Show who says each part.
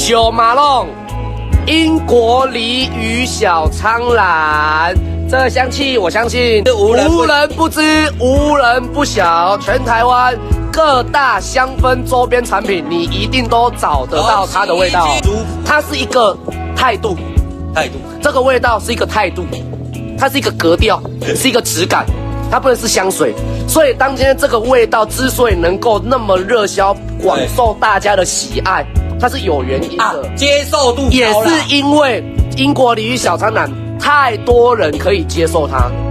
Speaker 1: 九马龙，英国梨与小苍兰，这个香气我相信无人不知，无人不晓，全台湾各大香氛周边产品，你一定都找得到它的味道。它是一个态度，这个味道是一个态度，它是一个格调，是一个质感，它不能是香水。所以当今天这个味道之所以能够那么热销，广受大家的喜爱，它是有原因的，
Speaker 2: 接受度高啦，
Speaker 1: 也是因为英国梨与小苍兰太多人可以接受它。